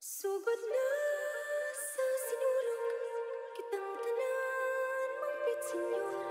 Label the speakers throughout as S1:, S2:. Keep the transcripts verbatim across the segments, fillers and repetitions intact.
S1: Sugod na sa sinulog kitang tanan mangpit senyor.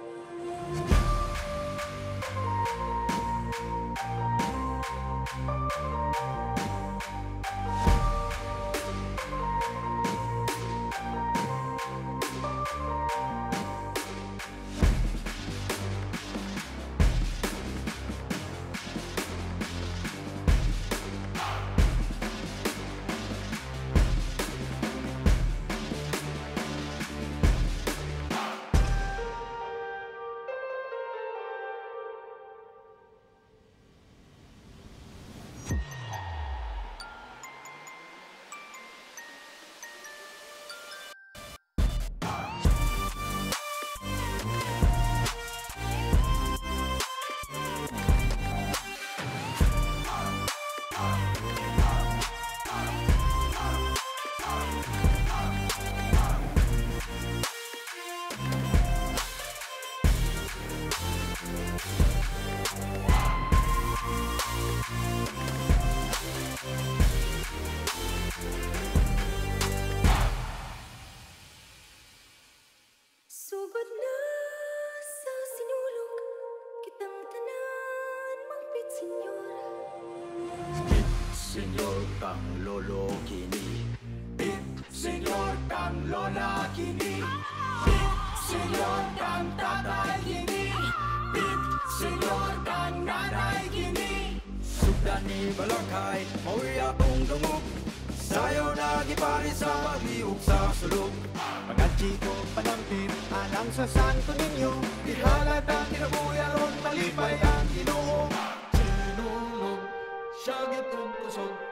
S1: Sugod na sa sinulog kitang tanan mangpit senyor.
S2: Pit senyor kang lolo kini, pit senyor kang lola kini, pit senyor kang tatay kini, pit senyor kang nanay kini. Sugdan ni balakay, mauwi akong dungog, sayo na gipari sa pagliog sa sulog. Mga chiko panampin, anang sa santo ninyo, ihalad ang kinabuyaron, malipay ang ginoo. Sinulog, siya gitong kusog,